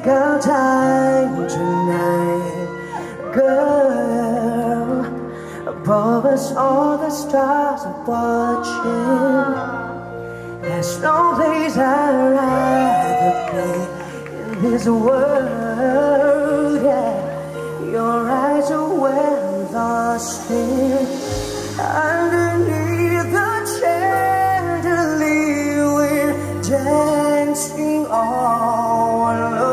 got time tonight, girl. Above us all the stars are watching. There's no place I'd rather be in this world, yeah. Your eyes are where lost in. Underneath the chandelier, we're dancing all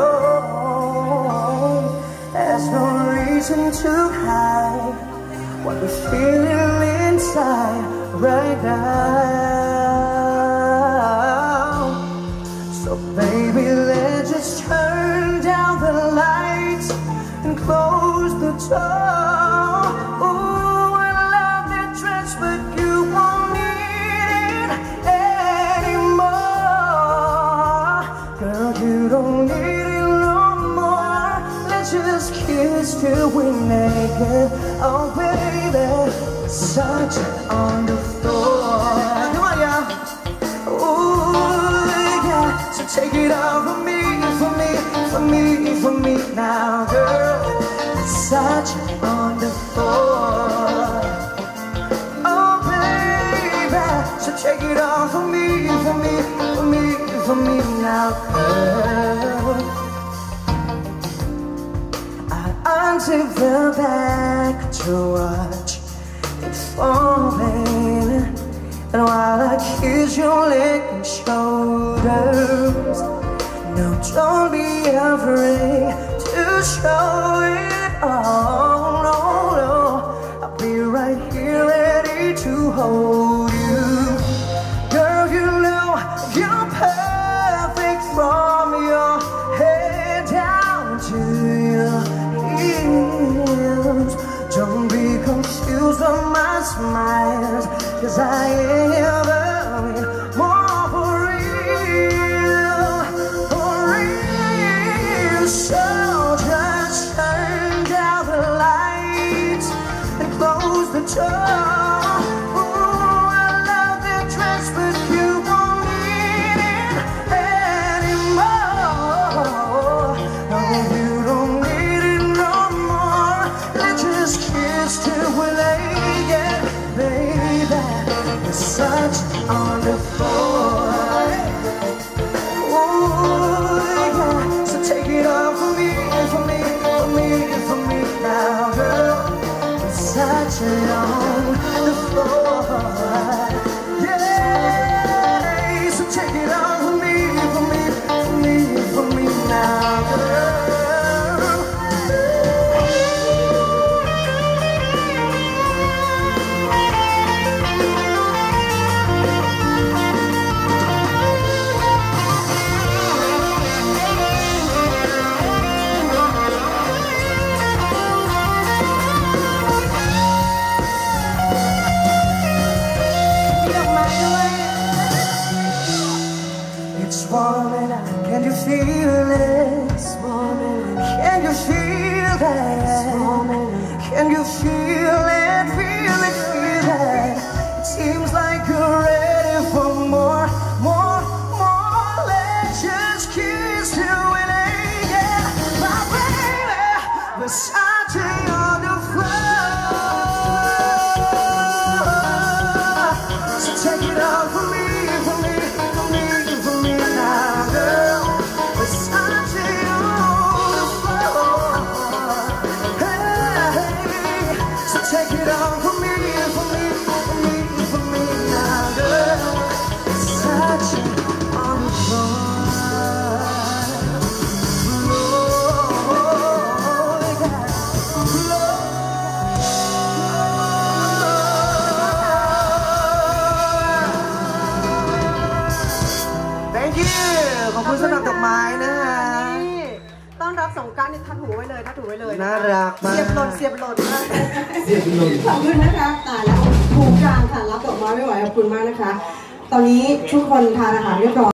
alone. There's no reason to hide what we're feeling inside right now. So baby, let's just turn down the lights and close the door. Ooh, I love that dress, but you won't need it anymore. Girl, you don't need it no more. Let's just kiss till we're naked. Oh baby, such on the floor. Come on, yeah. Ooh, yeah. So take it off for me, for me, for me, for me now, girl. Such on the floor. Oh baby, so take it off for me, for me, for me, for me now, girl. Until the back to watch it falling, and while I kiss your leg and shoulders, no, don't be afraid to show it all. No, no, I'll be right here ready to hold you. Girl, you know you're perfect from your head down to your heels. Don't be confused with my smiles, 'cause I am more for real, for real. So just turn down the lights and close the door. Ooh, I love that dress, but you won't need it anymore. No, you don't need it no more. Let's just kiss till we're naked, baby. We're such on the floor. Ooh, yeah. So take it off for me, for me, for me, for me now, girl. We're such on the floor. Yeah. So take it off for me, for me, for me, for me now, girl. It's warming up, can you feel it? It's warming up, can you feel that? It's warming up, can you feel it, feel it, feel it? It seems like you're ready for more, more, more. Let's just kiss till we're naked, my baby. Versace on the floor. So take it off for me, for me, for me, for me now, girl. Versace on the floor. Hey, so take it off for me, for me, for me, for me now, girl. Versace on the floor. Thank you ขอบคุณสำหรับดอกไม้นะฮะต้อนรับสงกรานต์นี่ทัดหูไว้เลยทัดหูไว้เลยน่ารักมากเสียบหล่นเสียบหล่นขอบคุณนะคะตายแล้วหูกลางค่ะรับดอกไม้ไม่ไหวขอบคุณมากนะคะตอนนี้ทุกคนทานอาหารเรียบร้อย